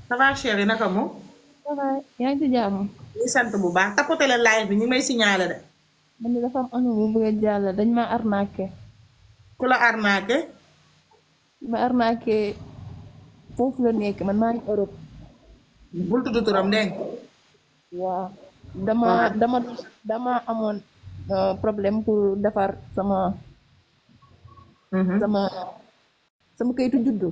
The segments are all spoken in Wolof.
ça va chérie naka mu. ça va yaa ngi ci jàmm. ñu sant bu baax tapoté leen live bi ñu may signalé de. man de dafa am anu bu bëgg a jàll dañ ma arnaqué. ku la arnaqué. ma arnaqué foofu la nekk man maa ngi Europe. bul tudd turam dégg nga. waaw dama waaw. dama dama amoon problème pour defar sama sama sama kayitu juddu.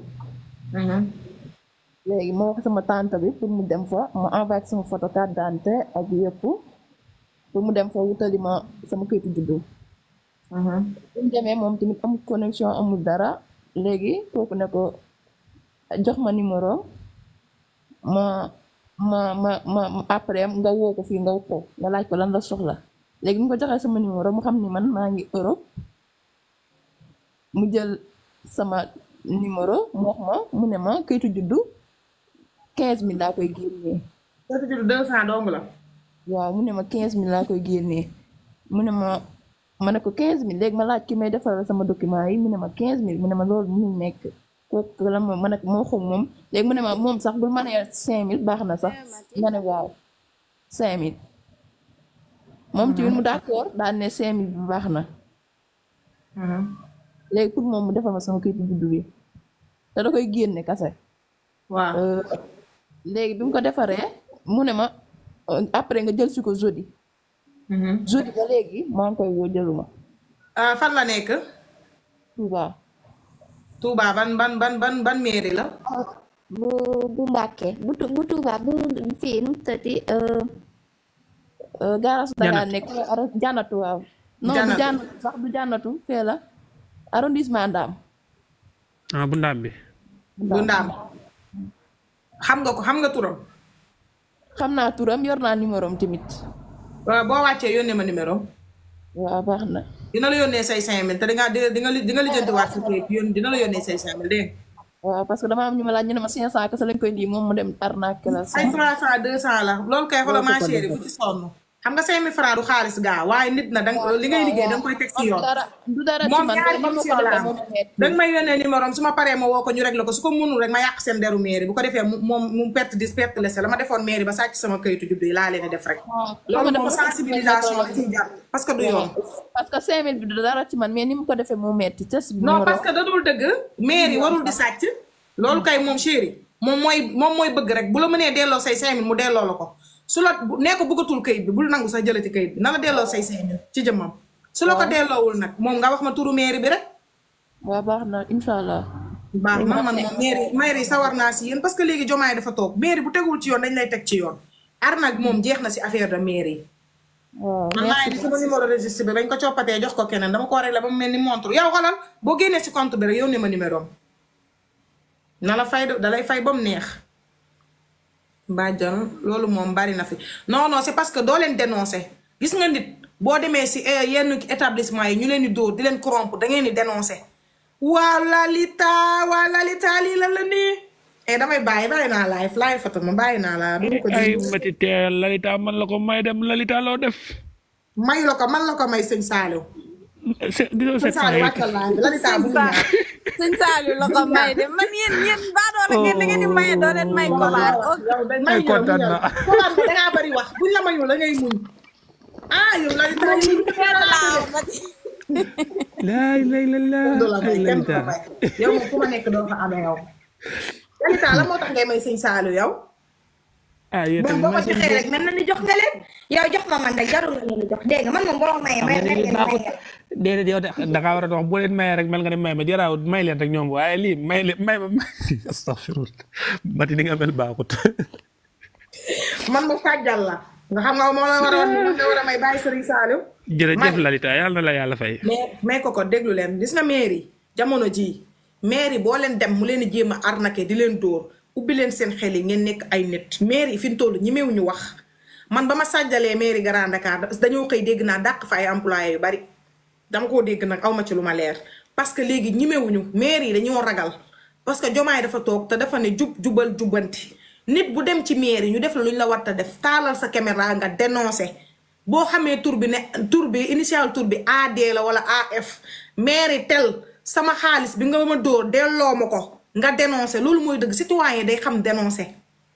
léegi ma wax sama tante bi pour mu dem fa ma envoyé sama photo carte d'identité ak yëpp pour mu dem fa wutali ma sama kayitu juddu. bu ñu demee moom tamit amul connexion amul dara léegi kooku ne ko jox ma numéro ma après nga woo ko fii nga ko nga laaj ko lan la soxla léegi ñu ko joxee sama numéro mu xam ni man maa ngi Europe mu jël sama numéro mu wax ma mu ne ma kayitu juddu 15000 laa koy génnee. kayitu juddu 200 dong la. waaw mu ne ma 15000 laa koy génnee mu ne ma ne ko 15000 léegi ma laaj ki may defaral sama document yi mu ne ma 15000 mu ne ma loolu mënul nekk kooku la ma ne moo xam moom léegi mu ne ma moom sax bul ma nee 5000 baax na sax ma ne waaw 5000 moom tamit mu d'accord daal ne 5000 bi baax na léegi pour moom mu defal ma sama kayitu juddu bi te da koy génne kase. waaw. léegi bi mu ko defaree mu ne ma après nga jël si ko jeudi. jeudi ba léegi maa ngi koy woo jëluma. fan la nekk. Touba. Touba ban mairie la. bu Mbàkke bu Touba bu fii nu mu tëddi gaarasu Dakar nekk jànnatu waaw. non du jànnatu sax du jànnatu fee la arrondissement Ndaam. bu Ndaam bi. bu Ndaam. xam nga turam. xam naa turam yor naa numéro am tamit. waaw boo wàccee yónnee ma numéro. waaw baax na. dina la yónnee say 5000 te di nga lijjantiwaat si kii dina la yónnee say 5000 dégg nga. waaw parce que dama am ñu ma laaj ñu ne ma 500 kese lañ koy indi moom mu dem arnaque la. ay 300 200 la loolu kay xoolal ma chérie bu ci sonn. xam nga 5000 francs du xaalis gaa waaye nit na danga li ngay liggéey danga koy teg si yoon. du dara ci moom man ñaari option la am danga may yónnee numéro am su ma paree ma woo ko ñu réglé ko su ko mënul rek ma yàq seen deru mairie bu ko defee mu perte lese la ma defoon mairie ba sàcc sama kayitu juddu yi laa leen di def rek. loolu moom sensibilisation la ciy jar parce que du yoon. parce que 5000 bi du dara ci man mais ni mu ko defee moo metti test bi. non parce que da dul dëgg mairie warul di sàcc. loolu kay moom chérie moom mooy bëgg rek bu la mënee delloo say 5000 mu delloo la ko su la nee ko bëggatul kayit bi bul nangu sax jëlati kayit bi na la delloo say 5000 ci jëmmam. su la ko delloowul nag moom nga wax ma turu mairie bi rek. waaw baax na incha allah. baax na man moom mairie sawar naa si yéen parce que léegi jomaay dafa toog mairie bu tegul ci yoon dañ lay teg ci yoon. arnaque moom jeex na si affaire de mairie. waaw man maa ngi sama numéro registre bi bañ ko coppatee jox ko keneen dama ko réglé ba mu mel ni montre yow xoolal boo génnee si compte bi rek yónnee ma numéro am. na la fay da lay fay ba mu neex. Badiane loolu moom bari na fi non c'est parce que doo leen dénoncer gis nga nit boo demee si yenn établissement yi ñu leen di dóor di leen corrompre da ngeen di dénoncer. waa Lalita lii la nii. damay bàyyi naa live photo ma bàyyi naa la. bu ko ay mati teel Lalita man la ko may dem Lalita loo def. mayu la ko man la ko may sëñ Saliou. gisoo sëñ Saliou wàccal Lalita bu sëñ Saliou la ko may de man yéen baadoo la ngeen da ngeen di maye doo leen may kobaat. ay kontaan na kobaat bi dangaa bari wax buñ la mayul la ngay muñ. yow Lalita laay Lalita yow moom fu ma nekk doo fa amee yow. Lalita la moo tax ngay may sëñ Saliou yow. yéen tamit boo ko joxee rek mel na ni jox nga leen yow jox ma man rek jarul nga leen di jox dégg nga man moom boo maye may déedéet yow da ngaa war a wax boo leen mayee rek mel nga ne may ma jaraaw may leen rek ñoom waaye lii may ma astaghfirullah mati ni nga mel baaxut. man mu fàjjal la nga xam nga moo la war a may bàyyi Serigne Saliou. jërëjëf Lalita yàlla na la yàlla fay. mais ko déglu leen gis nga mairie jamono jii mairie boo leen dem mu leen di jéem a arnaqué di leen dóor ubbi leen seen xel yi ngeen nekk ay nit mairie fi mu toll ñemewuñu wax man ba ma sàjjalee mairie Grand Dakar dañoo xëy dégg naa dàq fa ay employés yu bari dama koo dégg nag awma ci lu ma leer parce que léegi ñemewuñu mairie yi dañoo ragal parce que jomaay dafa toog te dafa ne jubal jubbanti nit bu dem ci mairie ñu def la lu ñu la war a def taalal sa caméra nga dénoncé boo xamee tur bi initial tur bi AD la wala AF mairie tel sama xaalis bi nga ma dóor delloo ma ko nga dénoncé loolu mooy dëgg citoyen day xam dénoncé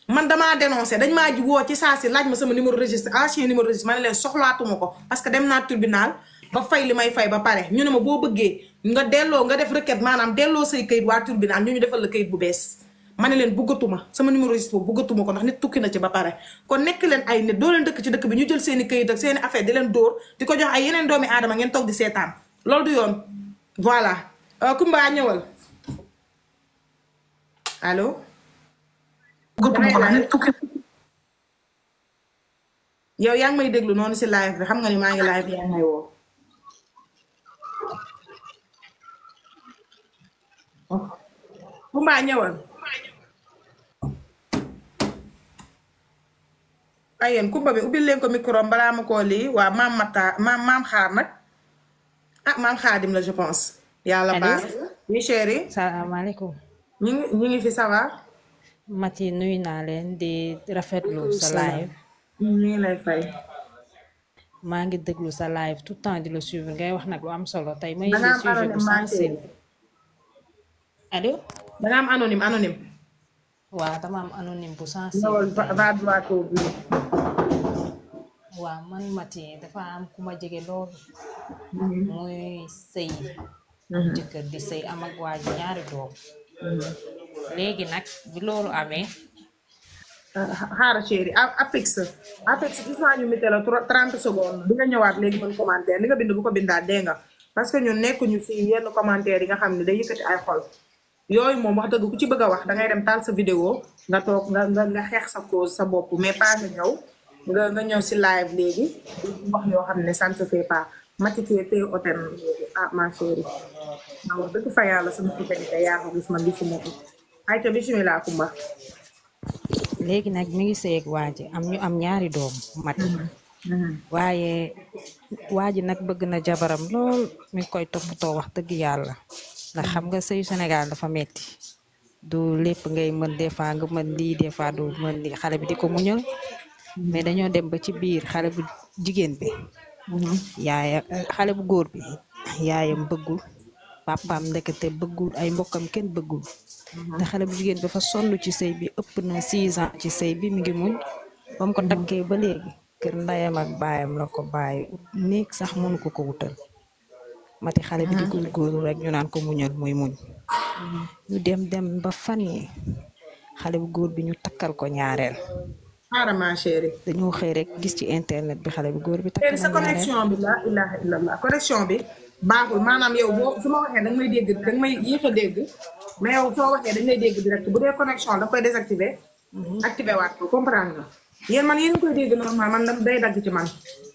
man damaa dénoncé dañ maa ji woo ci saa si laaj ma sama numéro registre ancien numéro registre ma ne leen soxlaatuma ko parce que dem naa tribunal ba fay li may fay ba pare ñu ne ma boo bëggee nga delloo nga def requête maanaam delloo say kayit waa tribunal ñu defal la kayit bu bees ma ne leen bëggatuma sama numéro registre boobu bëggatuma ko ndax nit tukki na ci ba pare kon nekk leen ay nit doo leen dëkk ci dëkk bi ñu jël seeni kayit ak seeni affaire di leen dóor di ko jox ay yeneen doomi aadama ngeen toog di seetaan loolu du yoon voilà Kumba ñëwal allo yow yaa ngi may déglu noonu si live bi xam nga ni maa ngi live yaa ngi may woo Kumba ñëwal ay yéen Kumba bi ubbil leen ko micro balaa ma koo lii waa maam Mata maam xaar nag ah maam Xaadim la je pense yàlla baax oui chérie salaamaaleykum ñu ngi fi ça va Mati nuyu naa leen di rafetlu sa live ñu ngi lay fay maa ngi déglu sa live tout le temps di la suivre ngay wax nag lu am solo tey may da nga am sujet bu sensible allo da nga am anonyme waaw dama am anonyme bu sensible ñëwal va droit au but waaw man Mati dafa am ku ma jege loolu muy sëy jëkkër di sëy am ak waa ji ñaari doom léegi nag bi loolu amee xaaral chéri Apex gis naa ñu mité la 30 secondes di nga ñëwaat léegi mën commentaire li nga bind bu ko bindaat dégg nga parce que ñun nekkuñu fii yenn commentaire yi nga xam ne day yëkkati ay xol yooyu moom wax dëgg ku ci bëgg a wax dangay dem taal sa vidéo nga toog nga xeex sa cause sa bopp mais pas nga ñëw nga ñëw si live léegi wax yoo xam ne ça ne se fait pas matitee tey oten ah ma chérie ma wax dëgg fa yàlla sama fidélité yaa ko gis man gisuma ko ayca bismillah Kumba léegi nag mi ngi sëy ak waa ji am ñaari doom Mati waaye waa ji nag bëgg na jabaram lool mi ngi koy toppatoo wax dëgg yàlla ndax xam nga sëyu Sénégal dafa metti du lépp ngay mën des fois nga mën lii des fois du mën lii xale bi di ko muñal mais dañoo dem ba ci biir xale bu jigéen bi yaayam xale bu góor bi yaayam bëggul papaam ndekete bëggul ay mbokkam kenn bëggul te xale bu jigéen bi dafa sonn ci sëy bi ëpp na 6 ans ci sëy bi mi ngi muñ ba mu ko takkee ba léegi kër ndayam ak baayam la ko bàyyi néeg sax mënu ko wutal Mati xale bi di góorgóorlu rek ñu naan ko muñal muy muñ ñu dem ba fan yi xale bu góor bi ñu takkal ko ñaareel ma chérie dañoo xëy rek gis ci internet bi xale bu góor bi takkal sa connexion bi la ilaha illallah connexion bi baaxul maanaam yow boo su ma waxee danga may dégg danga may yéex a dégg mais yow soo waxee dañ lay dégg direct bu dee connexion da koy désactiver activer waat ko comprendre nga yéen man yéen a koy dégg normal man day dagg ci man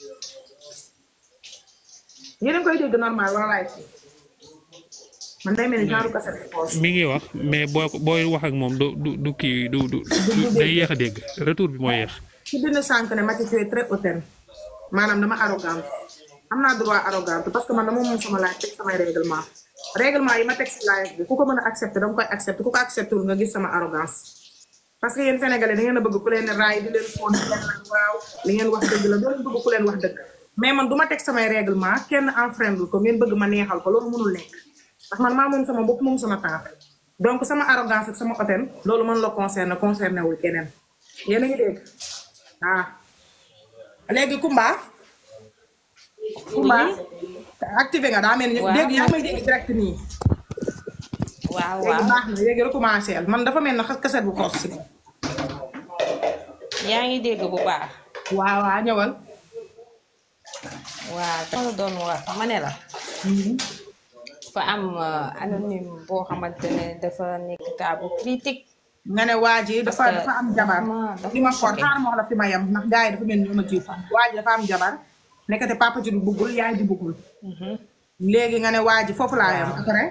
yéen a koy dégg normal wala laay fi man day mel ni genre cassette poche mi ngi wax mais booy wax ak moom du kii du day yéex a dégg retour bi mooy yéex. ci dina sànq ne Mati tu es très hautaine maanaam dama arrogante am naa droit arrogante parce que man dama moom sama laaj teg samay règlement yi ma teg si live bi ku ko mën a accepté danga koy accepté ku ko accepté wul nga gis sama arrogance parce que yéen sénégalais da ngeen a bëgg ku leen raay di leen fóon di leen waaw li ngeen wax dëgg la doo leen bëgg ku leen wax dëgg mais man du ma teg samay règlement kenn enfreindre ko ngeen bëgg ma neexal ko loolu mënul nekk ndax man maa moom sama bopp moom sama temps donc sama arrogance ak sama hautaine loolu mën la concerné wul keneen yéen a ngi dégg léegi Kumba activé nga daa mel ni léegi yaa may dégg direct nii waaw léegi baax na léegi recommencé man dafa mel na kaset bu xoos si yaa ngi dégg bu baax waaw ñëwal waaw dama doon wax ma ne la fa am anonyme boo xamante ne dafa nekk cas bu critique nga ne waa ji dafa am jabar li ma xool xaar ma wax la fi ma yem ndax gars yi dafa mel ni ñoo ma jiitu waa ji dafa am jabar nekkate papa ji du bëggul yaay ji bëggul léegi nga ne waa ji foofu laa yem après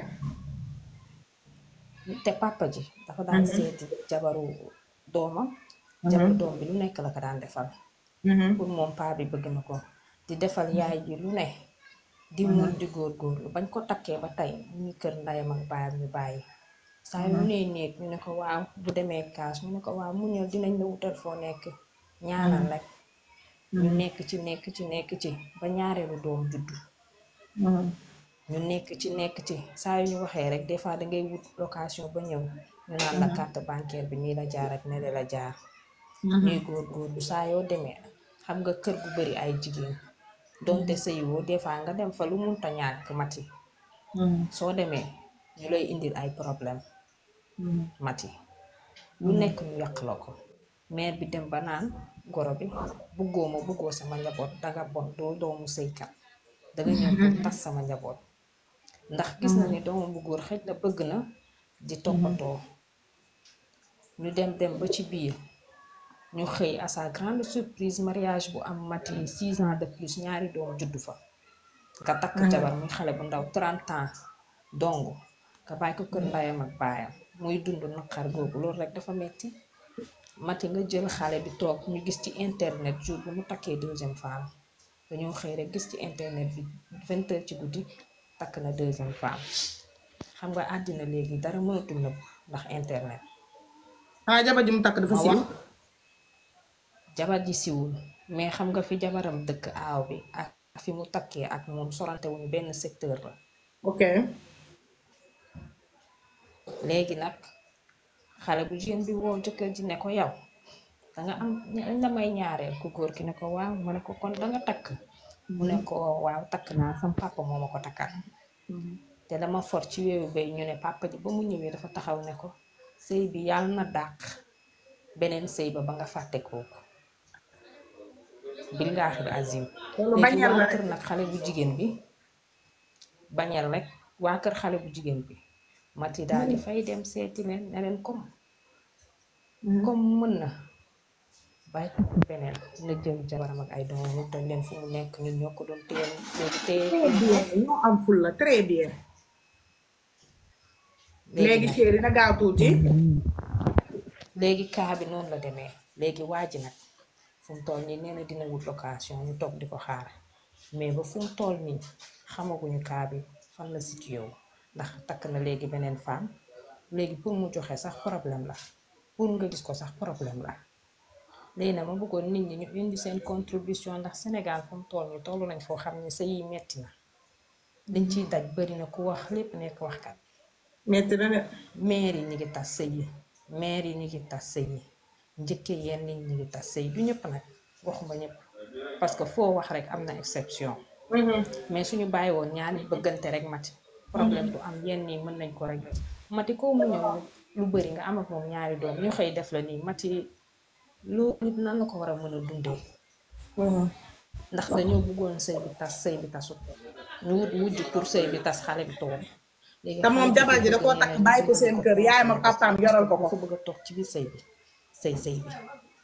te papa ji dafa daan seeti jabaru doomam jabaru doom bi lu nekk la ko daan defal pour moom paa bi bëgg na ko di defal yaay ji lu ne di mun di góorgóorlu bañ ko takkee ba tey ñu kër ndayam ak baayam ñu bàyyi saa yu ne néeg ñu ne ko waaw bu demee kaas ñu ne ko waaw mu ñëw dinañ la wutal foo nekk ñaanal rek ñu nekk ci ba ñaareelu doom juddu ñu nekk ci saa yu ñu waxee rek des fois dangay wut location ba ñëw ñu naan la carte bancaire bi nii la jaar ak nele la jaar ñuy góorgóorlu saa yoo demee xam nga kër gu bari ay jigéen donte sëyiwoo des fois nga dem fa lu munta ñàkk mati soo demee ñu lay indil ay problème mati lu nekk ñu yàq la ko mère bi dem ba naan goro bi buggoo sama njaboot danga bon doo doomu sëykat danga ñëw pour tas sama njaboot ndax gis na ni doomu bu góor xëj na bëgg na di toppatoo ñu dem ba ci biir ñu xëy à sa grande surprise mariage bu am mati 6 ans de plus ñaari doom juddu fa nga takk jabar muy xale bu ndaw 30 ans dong nga bàyyi ko kër ndayam ak baayam muy dund naqar googu loolu rek dafa metti mati nga jël xale bi toog ñu gis ci internet jour bu mu takkee deuxième femme dañoo xëy rek gis ci internet bi 20 heures ci guddi takk na deuxième femme xam nga àddina léegi dara mënatul nëbb ndax internet jabar ji mu takk dafa siiw jabar ji siwul mais xam nga fi jabaram dëkk aaw bi ak fi mu takkee ak moom sorante wuñu benn secteur la ok léegi nag xale bu jigéen bi woo jëkkër ji ne ko yow danga am la may ñaareel ku góor ki ne ko waaw mu ne ko kon danga takk mu ne ko waaw takk naa sam papa moo ma ko takkal te dama for ci wéewu bay ñu ne papa ji ba mu ñëwee dafa taxaw ne ko sëy bi yàlla na dàq beneen sëy ba nga fàtte kooku billaahi azim léegi waa kër nag xale bu jigéen bi bañal rek waa kër xale bu jigéen bi mati daal di fay dem seeti leen ne leen comme mën na bàyyi beneen na jël jabaram ak ay doomam ñu doon leen fu mu nekk ñun ñoo ko doon téye léegi téye ñoo am ful la très bien léegi chéri na gaaw tuuti léegi kaa bi noonu la demee léegi waa ji nag fu mu toll nii nee na dina wut location ñu toog di ko xaar mais ba fu mu toll nii xamaguñu kaa bi fan la situé wu ndax takk na léegi beneen femme léegi pour mu joxe sax problème la pour nga gis ko sax problème la léegi nag ma bëggoon nit ñi ñu indi seen contribution ndax Sénégal fu mu toll nii toll nañ foo xam ne sëy yi metti na liñ ciy daj bari na ku wax lépp nekk waxkat metti na de maire yi ñu ngi tas sëy yi maire yi ñu ngi tas sëy yi njëkkee yenn nit ñi ngi tas sëy du ñëpp nag waxuma ñëpp parce que foo wax rek am na exception mais suñu bàyyi woon ñaari bëggante rek mati problème du am yenn nii mën nañ ko rek mati koo mu ñëw lu bari nga am ak moom ñaari doom ñu xëy def la nii mati lu nit nan la ko war a mën a dundee ndax dañoo bëggoon sëy bi tasut ñu wut wujj pour sëy bi tas xale bi toog te moom jabar ji da koo takk bàyyi ko seen kër yaayam ak papaam yoral ko ko bëgg a toog ci biir sëy bi sëy bi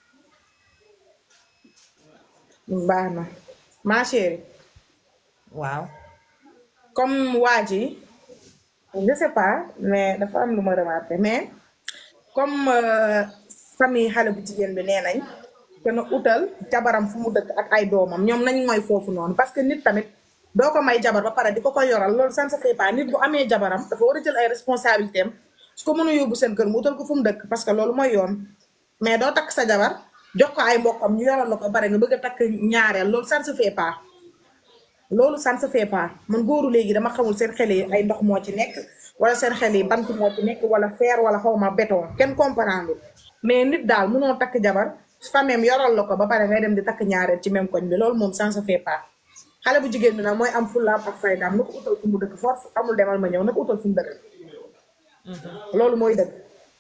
baax na ma chérie waaw comme waa ji je sais pas mais dafa am lu ma remarqué mais comme famille xale bu jigéen bi nee nañ te na utal jabaram fu mu dëkk ak ay doomam ñoom nañ mooy foofu noonu parce que nit tamit doo ko may jabar ba pare di ko yoral loolu ça ne se fait pas nit bu amee jabaram dafa war a jël ay responsabilité am su ko mën a yóbbu seen kër mu utal ko fu mu dëkk parce que loolu mooy yoon mais doo takk sa jabar jox ko ay mbokkam ñu yoral la ko bare nga bëgg a takk ñaareel loolu ça ne se fait pas loolu ça ne se fait pas man góoru léegi dama xamul seen xel yi ay ndox moo ci nekk wala seen xel yi bant moo ci nekk wala fer wala xawma béton kenn comprendre mais nit daal mënoo takk jabar famem yoral la ko ba pare ngay dem di takk ñaareel ci même koñ bi loolu moom ça ne se fait pas xale bu jigéen bi nag mooy am fullaam ak faydaam na ko utal fu mu dëkk force amul demal ma ñëw na ko utal fu mu dëkk loolu mooy dëgg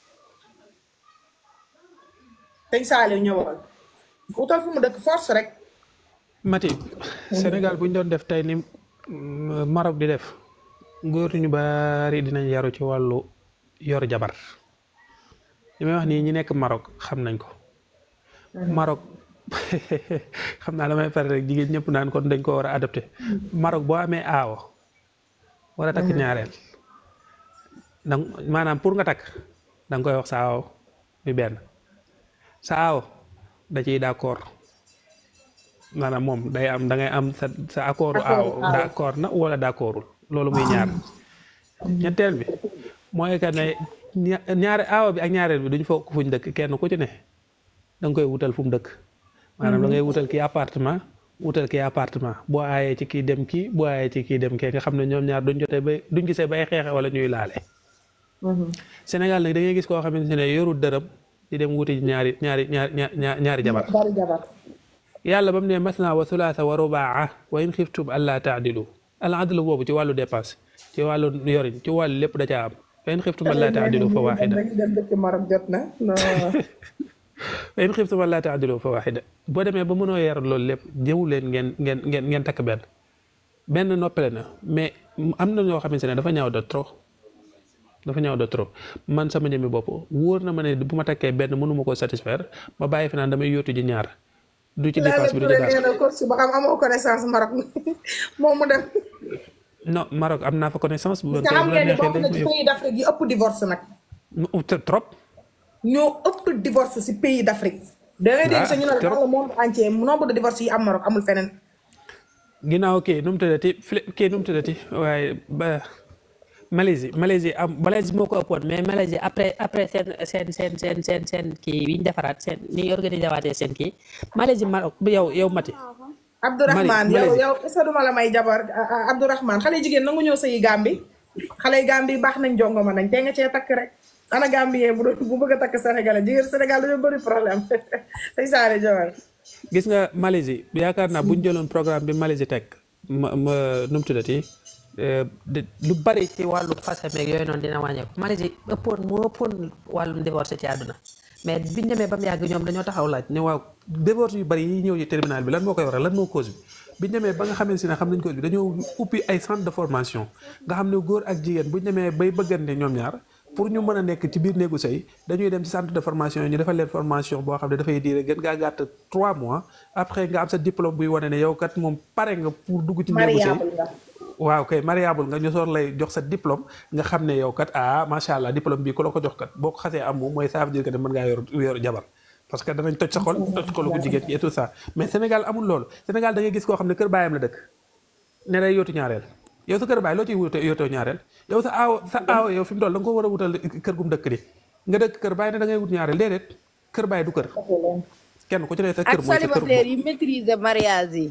tey saali ñëwal utal fu mu dëkk force rek Mati Sénégal bu ñu doon def tey ni Maroc di def góor ñu bari dinañ yaru ci wàllu yor jabar li may wax nii ñi nekk Maroc xam nañ ko Maroc xam naa damay pare rek jigéen ñëpp naan kon dañ ko war a adopté Maroc boo amee aawo war a takk ñaareel donc maanaam pour nga takk danga koy wax sa aawo bi benn sa aawo da ciy d'accord maanaam moom day am da ngay am sa accordu aawo d'accord na wala d'accordul loolu muy ñaar ñetteel bi mooy que ne ñaari aawo bi ak ñaareel bi duñ fokk fuñ dëkk kenn ku ci ne danga koy wutal fu mu dëkk maanaam da ngay wutal kii appartement wutal kii appartement boo aayee ci kii dem kii boo aayee ci kii dem kii nga xam ne ñoom ñaar duñ jotee bay duñ gisee bay xeexe wala ñuy laale Sénégal nag da ngay gis koo xamante ne yorul dërëm di dem wuti ñaari jabar. bari jabar. yàlla ba mu ne masna wa sulaasa wa rubaa wa in xiftum allaa taadilu al adlu boobu ci wàllu dépense ci wàllu yorin ci wàllu lépp da caa am fa in xiftum allaa taadilu fa waaxida dem dëkk Maroc jot na. fa in xiftum allaa taadilu fa waaxida boo demee ba mënoo yer loolu lépp jëw leen ngeen takk benn noppale na mais am na ñoo xamante ne dafa ñaaw de trop man sama jëmmi bopp wóor na ma ne bu ma takkee benn mënuma koo satisfaire ma bàyyi fi naan damay yóotu ji ñaar du ci dépense bi du ci dara. ba xam amoo connaissance Maroc moom mu dem. non Maroc am naa fa connaissance. bu doon tey xam bu la ngeen ni neexee bokk na ci pays d'Afrique yi ëpp divorce nag. trop. ñoo ëpp divorce si pays d'Afrique. da ngay dégg sa ñu ne la dans le monde entier nombre de divorce yi am Maroc amul feneen. ginnaaw kii nu mu tuddati waaye ba Malaisie moo ko ëppoon mais Malaisie après seen kii yi ñu defaraat seen ni ñu organisé waatee seen kii Malaisie Maroc yow Mati. Abdourahmane yow est-ce que duma la may jabar Abdourahmane xale jigéen nangu ñëw sëyi Gambie xale yi Gambie baax nañ jongoma nañ te nga cee takk rek ana Gambie bu bëgg a takk Sénégal jigéen Sénégal dañoo bëri problème tey saare jabar gis nga Malaisie yaakaar naa bu ñu jëloon programme bi Malaisie teg ma nu mu tuddati lu bari ci wàllu fase meeg yooyu noonu dina wàññeeku Malaisie moo ëppoon wàllum divorce ci àdduna mais biñ demee ba mu yàgg ñoom dañoo taxaw laaj ne waaw divorce yu bari yi ñëw ci terminal bi lan moo koy waral lan moo cause bi biñ demee ba nga xamante ne xam nañ cause bi dañoo ubbi ay centre de formation nga xam ne góor ak jigéen buñ demee bay bëggante ñoom ñaar pour ñu mën a nekk ci biir néegu sëy dañuy dem ci centre de formation yi ñu defal leen formation boo xam ne dafay diire gën ngaa gàtt 3 mois après nga am sa diplôme buy wane ne yow kat moom pare nga pour dugg ci néegu sëy waaw kay mariable nga ñu soor lay jox sa diplôme nga xam ne yow kat macha allah diplôme bii ku la ko jox kat boo ko xasee am moom mooy ça veut dire que ne mën ngaa yor jabar parce que danañ toj sa xol toj xolu ko jigéen et tout ça mais Sénégal amul loolu Sénégal da ngay gis koo xam ne kër baayam la dëkk ne day yootu ñaareel yow sa kër baay loo ciy yootoo ñaareel yow sa aaw yow fi mu toll da nga ko war a wutal kër gum dëkk di nga dëkk kër baay ne da ngay wut ñaareel déedéet kër baay du kër kenn ku ci ne sa kër mooy sa kër célibataire yi maîtriser mariage yi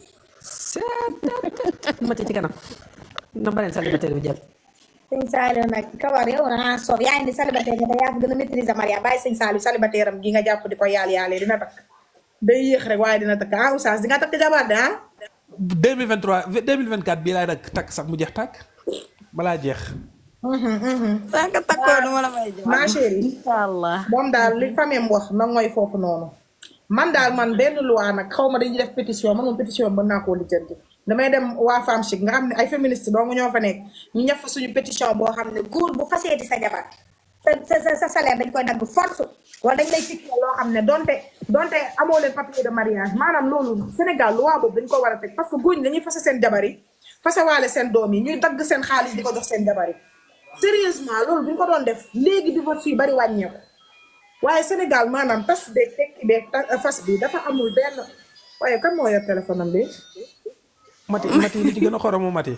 mati ci kanam nga bareen célibataire bi jël sëñ Saliou nag kawar yow na soof yaa indi célibataire nga yaa gën a maîtriser mariage bàyyi sëñ Saliou célibataire am gi nga jàpp di ko yaalee dina takk day yéex rek waaye dina takk oustaz di nga takk jabar de 2023 2024 bii laay takk sax mu jeex tàkk balaa jeex sànq takkoo du ma la may jox ma chérie inshallah moom daal li famille wax na mooy foofu noonu man daal man benn loi nag xaw ma dañuy def pétition man moom pétition mën naa koo lijjanti damay dem waa Femme Chic nga xam ne ay féministe dong ñoo fa nekk ñu ñëf suñu pétition boo xam ne góor bu faseeti sa jabar sa salaire dañ koy dagg force wala dañ lay fixé loo xam ne donte amoo leen papier de mariage maanaam loolu Sénégal loi boobu dañ ko war a teg parce que góor ñi dañuy fase seen jabar yi fasewaale seen doom yi ñuy dagg seen xaalis di ko jox seen jabar yi sérieusement loolu bu ñu ko doon def léegi divorce yu bari wàññeeku waaye Sénégal maanaam tas beeg tekki beeg fas bi dafa amul benn waaye kan moo yor téléphone am bi mati li ci gën a xoromu mati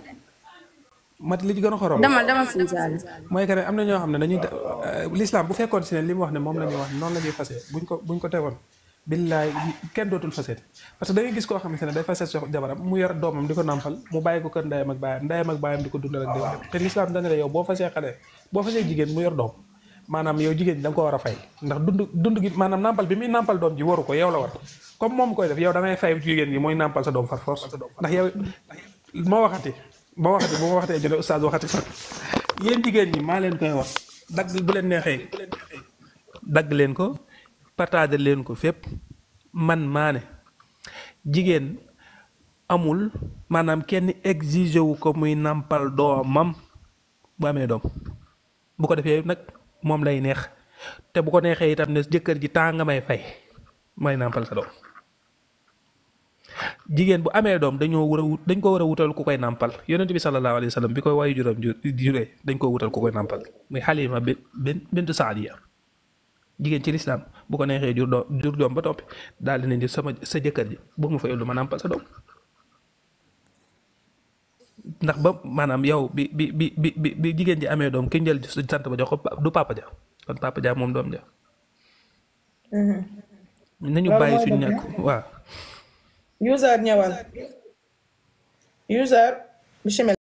li ci gën a xorom dama sëñ Saliou mooy que ne am na ñoo xam ne dañuy l'islam bu fekkoon si ne li mu wax ne moom la ñuy wax noonu la ñuy fase buñ ko tegoon billaay kenn dootul faseeti parce que da ngay gis koo xamante ne day fase sox jabaram mu yor doomam di ko nàmpal mu bàyyi ko kër ndeyam ak baayam di ko dundal ak di te l'islam dana la yow boo fasee jigéen mu yor doom maanaam yow jigéen ñi da nga ko war a fay ndax dund gi maanaam nàmpal bi muy nàmpal doom ji waru ko yow la war comme moom koy def yow da ngay fay jigéen gi mooy nàmpal sa doom far force ndax yow bu ma waxatee jële oustaz waxati fa yéen jigéen ñi maa leen koy wax dagg bu leen neexee dagg leen ko partager leen ko fépp man maa ne jigéen amul maanaam kenn exigé wu ko muy nàmpal doomam bu amee doom bu ko defee nag moom lay neex te bu ko neexee itam ne jëkkër ji temps nga may fay may nàmpal sa doom jigéen bu amee doom dañ ko war a wutal ku koy nàmpal yonent bi sallallahu alayhi wa sallam bi koy waayu juróom juree dañ ko wutal ku koy nàmpal muy Xalima bintu Saadiya jigéen ci lislaam bu ko neexee jur doom ba toppi daal di ne sa jëkkër ji bu mu fayal lu ma nàmpal sa doom ndax ba maanaam yow bi jigéen ji amee doom ki njël sant ba jox ko du papa ja kon papa ja moom doom ja nañu bàyyi suñu ñàkk waaw user ñëwal user bismillah